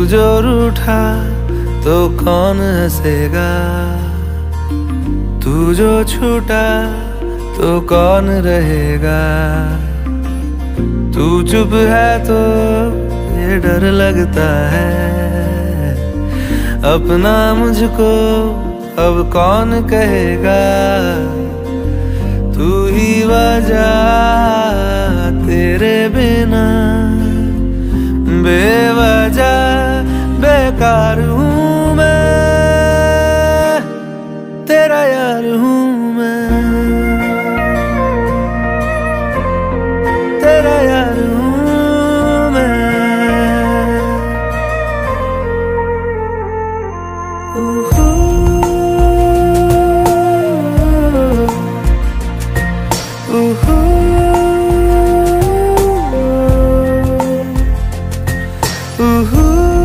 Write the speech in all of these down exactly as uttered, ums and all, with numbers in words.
जो रूठा तो कौन हंसेगा, तू जो छूटा तो कौन रहेगा। तू चुप है तो ये डर लगता है, अपना मुझको अब कौन कहेगा। तू ही वजह, तेरे बिना बेवजह बेकार हूँ मैं, तेरा यार हूँ मैं, तेरा यार हूँ मैं। उहू, उहू, उहू,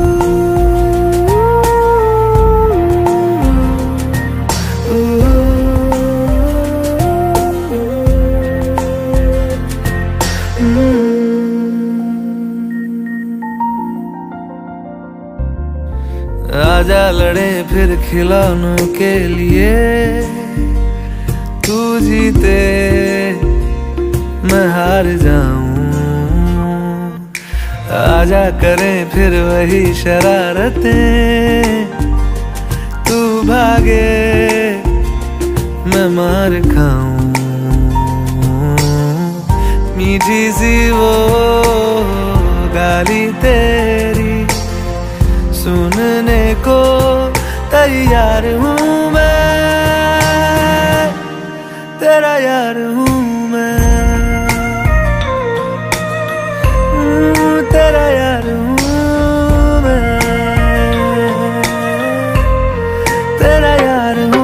आजा लड़े फिर खिलौनों के लिए, तू जीते मैं हार जाऊं। आजा करें फिर वही शरारतें, तू भागे मैं मार खाऊं। मीठी सी वो गाली तेरी सुनने को तैयार हूँ मैं, तेरा यार हूँ मैं, तेरा यार हूँ मैं, तेरा यार हूँ।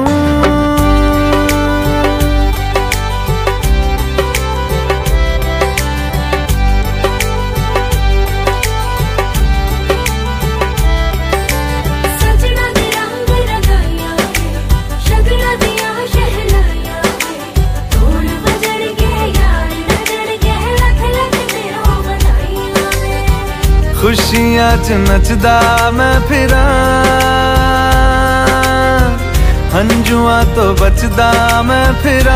खुशियां च नचदा मैं फिरा, हंजुआ तो बचदा मैं फिरा।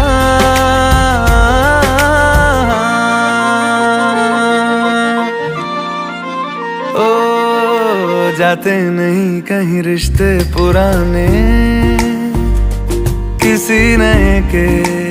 ओ जाते नहीं कहीं रिश्ते पुराने, किसी नए के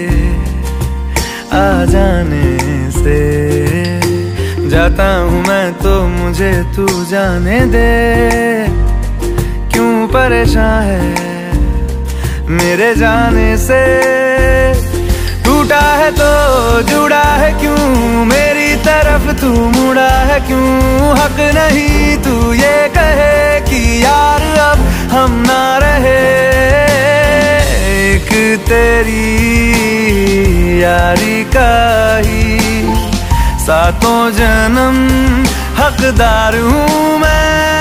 आ जाने से। जाता हूँ मैं तो मुझे तू जाने दे, क्यों परेशान है मेरे जाने से। टूटा है तो जुड़ा है क्यों, मेरी तरफ तू मुड़ा है क्यों। हक नहीं तू ये कहे कि यार अब हम ना रहे, एक तेरी यारी का ही सातों जन्म हकदार हूँ मैं।